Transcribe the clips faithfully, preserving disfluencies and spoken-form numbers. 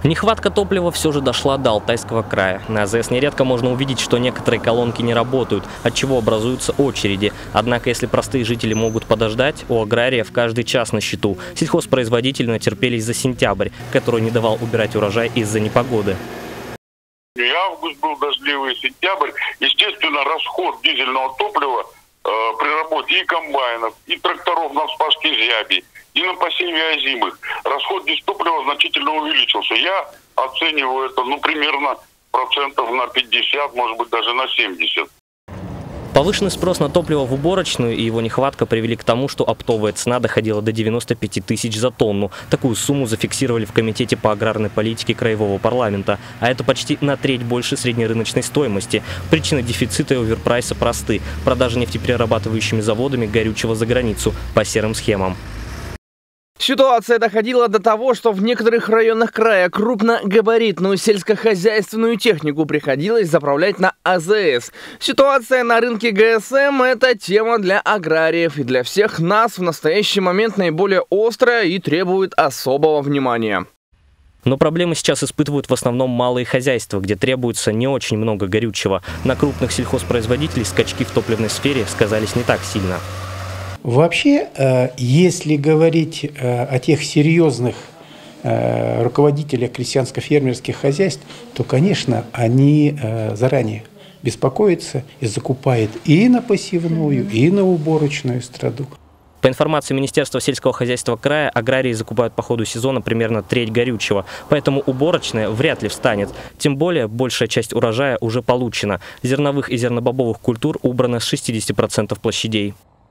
Нехватка топлива все же дошла до Алтайского края. На АЗС нередко можно увидеть, что некоторые колонки не работают, отчего образуются очереди. Однако, если простые жители могут подождать, у аграриев каждый час на счету. Сельхозпроизводители натерпелись за сентябрь, который не давал убирать урожай из-за непогоды. И август был дождливый, сентябрь. Естественно, расход дизельного топлива э, при работе и комбайнов, и тракторов на вспашке зяби, и на посеве озимых. Расход дистоплива значительно увеличился. Я оцениваю это, ну, примерно процентов на пятьдесят, может быть, даже на семьдесят. Повышенный спрос на топливо в уборочную и его нехватка привели к тому, что оптовая цена доходила до девяноста пяти тысяч за тонну. Такую сумму зафиксировали в Комитете по аграрной политике Краевого парламента. А это почти на треть больше среднерыночной стоимости. Причины дефицита и оверпрайса просты. Продажа нефтеперерабатывающими заводами горючего за границу по серым схемам. Ситуация доходила до того, что в некоторых районах края крупногабаритную сельскохозяйственную технику приходилось заправлять на АЗС. Ситуация на рынке ГСМ – это тема для аграриев и для всех нас в настоящий момент наиболее острая и требует особого внимания. Но проблемы сейчас испытывают в основном малые хозяйства, где требуется не очень много горючего. На крупных сельхозпроизводителей скачки в топливной сфере сказались не так сильно. Вообще, если говорить о тех серьезных руководителях крестьянско-фермерских хозяйств, то, конечно, они заранее беспокоятся и закупают и на посевную, и на уборочную страду. По информации Министерства сельского хозяйства края, аграрии закупают по ходу сезона примерно треть горючего, поэтому уборочная вряд ли встанет. Тем более, большая часть урожая уже получена. Зерновых и зернобобовых культур убрано с шестидесяти процентов площадей.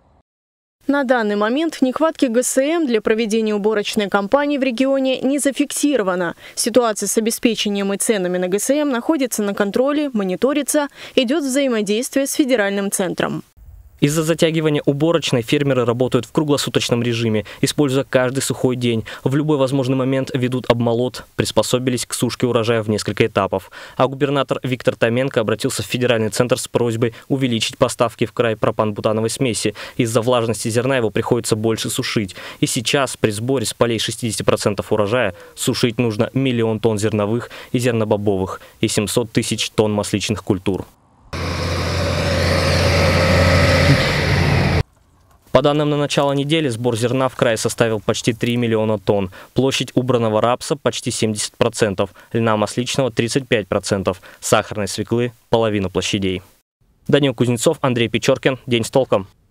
На данный момент нехватки ГСМ для проведения уборочной кампании в регионе не зафиксировано. Ситуация с обеспечением и ценами на ГСМ находится на контроле, мониторится, идет взаимодействие с федеральным центром. Из-за затягивания уборочной фермеры работают в круглосуточном режиме, используя каждый сухой день. В любой возможный момент ведут обмолот, приспособились к сушке урожая в несколько этапов. А губернатор Виктор Томенко обратился в федеральный центр с просьбой увеличить поставки в край пропан-бутановой смеси. Из-за влажности зерна его приходится больше сушить. И сейчас при сборе с полей шестидесяти процентов урожая сушить нужно миллион тонн зерновых и зернобобовых и семьсот тысяч тонн масличных культур. По данным на начало недели, сбор зерна в крае составил почти три миллиона тонн. Площадь убранного рапса почти семьдесят процентов, льна масличного тридцать пять процентов, сахарной свеклы – половина площадей. Данил Кузнецов, Андрей Печоркин. День с толком.